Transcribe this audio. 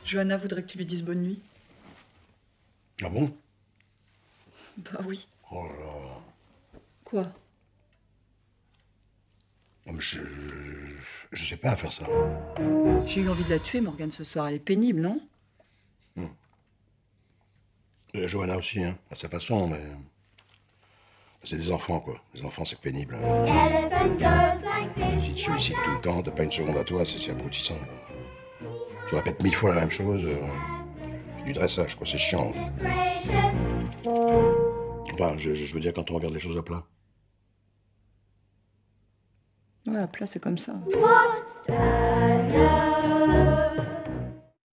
Johanna voudrait que tu lui dises bonne nuit. Ah bon? Bah oui. Oh là là. Quoi? Non, mais je sais pas faire ça. J'ai eu envie de la tuer, Morgane, ce soir. Elle est pénible, non? Johanna aussi, hein, à sa façon, mais... C'est des enfants, quoi. Les enfants, c'est pénible. Hein. Si tu sollicites tout le temps, t'as pas une seconde à toi, c'est abrutissant. Tu répètes 1000 fois la même chose. C'est du dressage, quoi, c'est chiant. Enfin, je veux dire quand on regarde les choses à plat. Ouais, à plat, c'est comme ça. What a love.